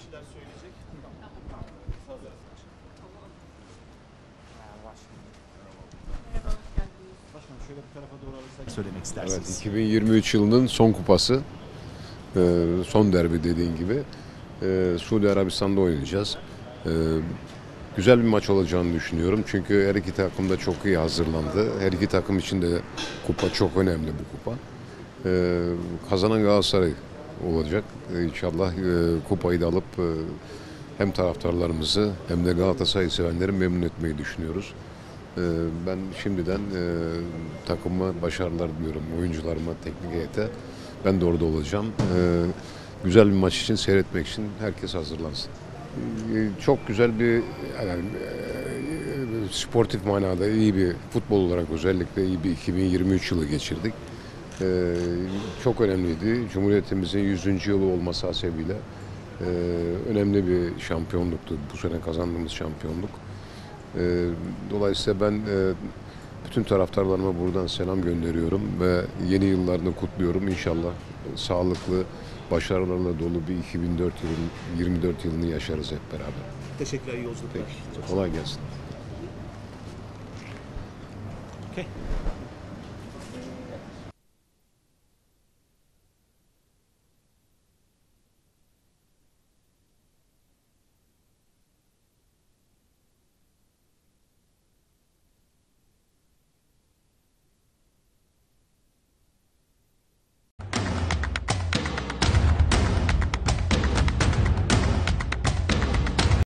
şeyler söyleyecek. Hazırız. Başkanım şöyle bir tarafa doğru alırsak söylemek istersiniz. Evet, 2023 yılının son kupası, son derbi dediğin gibi. Suudi Arabistan'da oynayacağız. Güzel bir maç olacağını düşünüyorum. Çünkü her iki takım da çok iyi hazırlandı. Her iki takım için de kupa çok önemli bu kupa. Kazanan Galatasaray olacak. İnşallah kupayı da alıp hem taraftarlarımızı hem de Galatasaray sevenleri memnun etmeyi düşünüyoruz. Ben şimdiden takıma başarılar diliyorum. Oyuncularıma, teknik heyete. Ben de orada olacağım. Güzel bir maç için, seyretmek için herkes hazırlansın. Çok güzel bir sportif manada iyi bir futbol olarak özellikle iyi bir 2023 yılı geçirdik. Çok önemliydi. Cumhuriyetimizin 100. yılı olması hasebiyle önemli bir şampiyonluktu. Bu sene kazandığımız şampiyonluk. Dolayısıyla ben bütün taraftarlarıma buradan selam gönderiyorum ve yeni yıllarını kutluyorum. İnşallah sağlıklı, başarılarla dolu bir 2024 yılını yaşarız hep beraber. Teşekkürler, iyi yolculuklar. Kolay gelsin. Okay.